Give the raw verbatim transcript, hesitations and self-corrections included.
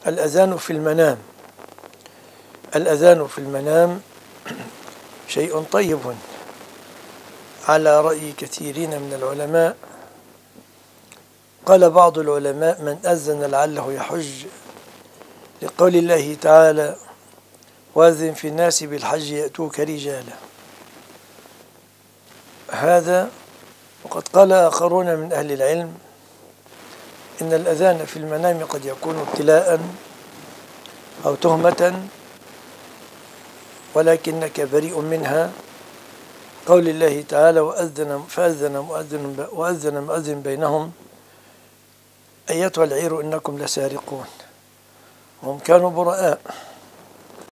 الأذان في المنام. الأذان في المنام شيء طيب على رأي كثيرين من العلماء. قال بعض العلماء: من أذن لعله يحج، لقول الله تعالى: وأذن في الناس بالحج يأتوك رجالا. هذا. وقد قال آخرون من أهل العلم إن الأذان في المنام قد يكون ابتلاء أو تهمة، ولكنك بريء منها. قول الله تعالى: وأذن فأذن مؤذن وأذن مؤذن بينهم أيتها العير إنكم لسارقون. هم كانوا براء.